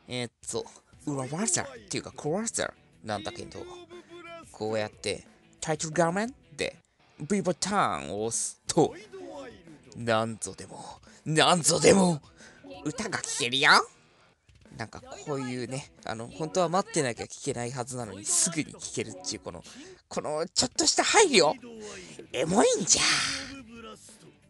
えーっと、裏技っていうか小技なんだけど、こうやってタイトル画面で V ボタンを押すと、なんぞでも歌が聴けるよ。なんかこういうね、本当は待ってなきゃ聞けないはずなのにすぐに聞けるっていうこのちょっとした配慮、エモいんじゃ。